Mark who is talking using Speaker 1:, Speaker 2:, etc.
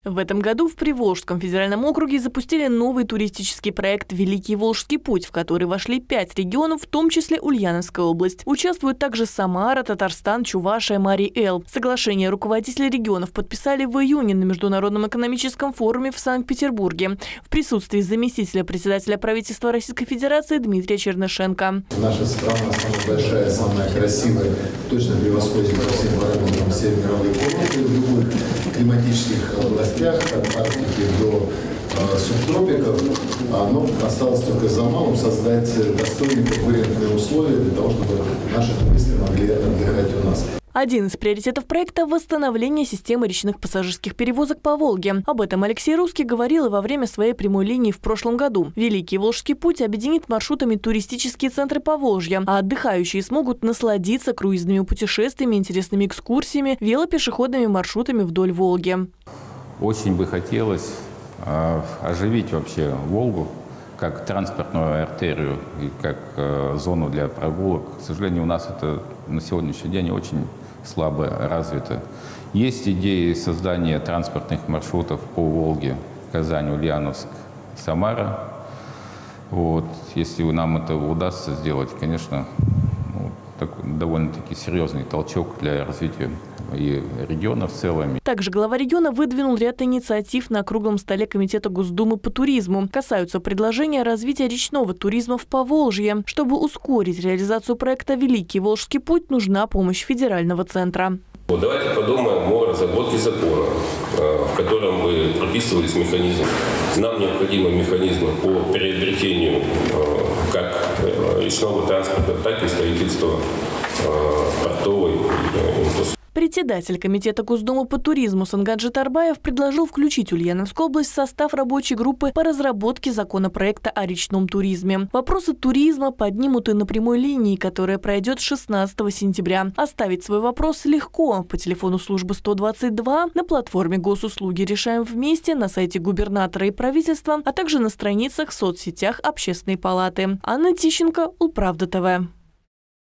Speaker 1: В этом году в Приволжском федеральном округе запустили новый туристический проект «Великий Волжский путь», в который вошли 5 регионов, в том числе Ульяновская область. Участвуют также Самара, Татарстан, Чувашия, Марий-Эл. Соглашение руководители регионов подписали в июне на Международном экономическом форуме в Санкт-Петербурге в присутствии заместителя председателя правительства Российской Федерации Дмитрия Чернышенко.
Speaker 2: Наша страна самая большая, самая красивая, точно превосходит по всем параметрам все мировые курорты в любых климатических областях, от Арктики до субтропиков. Но осталось только за малым создать достойные конкурентные условия для того, чтобы наши туристы могли отдыхать у нас.
Speaker 1: Один из приоритетов проекта – восстановление системы речных пассажирских перевозок по Волге. Об этом Алексей Русский говорил и во время своей прямой линии в прошлом году. Великий Волжский путь объединит маршрутами туристические центры Поволжья, а отдыхающие смогут насладиться круизными путешествиями, интересными экскурсиями, велопешеходными маршрутами вдоль Волги.
Speaker 3: Очень бы хотелось оживить вообще Волгу как транспортную артерию и как зону для прогулок. К сожалению, у нас это на сегодняшний день очень слабо развито. Есть идеи создания транспортных маршрутов по Волге: Казань, Ульяновск, Самара. Если нам это удастся сделать, конечно, довольно-таки серьезный толчок для развития и региона в целом.
Speaker 1: Также глава региона выдвинул ряд инициатив на круглом столе Комитета Госдумы по туризму. Касаются предложения развития речного туризма в Поволжье. Чтобы ускорить реализацию проекта «Великий Волжский путь», нужна помощь федерального центра.
Speaker 4: Давайте подумаем о разработке закона, в котором бы прописывались механизмы. Нам необходимы механизмы по приобретению как речного транспорта, так и строительства портовой инфраструктуры.
Speaker 1: Председатель Комитета Госдумы по туризму Сангат Житарбаев предложил включить Ульяновскую область в состав рабочей группы по разработке законопроекта о речном туризме. Вопросы туризма поднимут и на прямой линии, которая пройдет 16 сентября. Оставить свой вопрос легко по телефону службы 122, на платформе Госуслуги «Решаем вместе», на сайте губернатора и правительства, а также на страницах в соцсетях Общественной палаты. Анна Тищенко, Улправда ТВ.